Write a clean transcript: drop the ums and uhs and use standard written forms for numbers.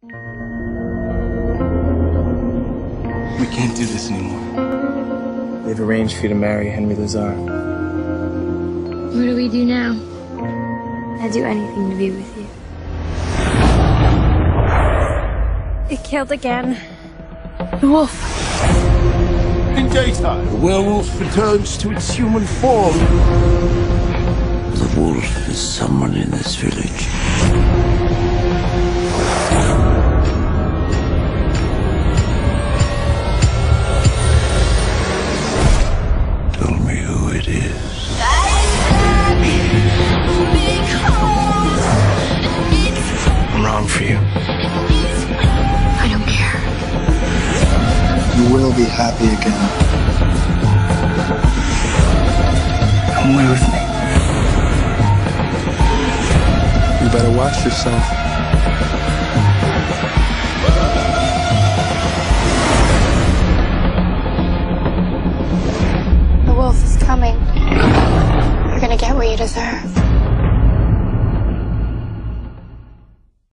We can't do this anymore. They've arranged for you to marry Henry Lazar. What do we do now? I'd do anything to be with you. It killed again. The wolf. In daytime, the werewolf returns to its human form. The wolf is someone in this village. Tell me who it is. I'm wrong for you. I don't care. You will be happy again. Come away with me. You better watch yourself. The wolf is coming. You're gonna get what you deserve.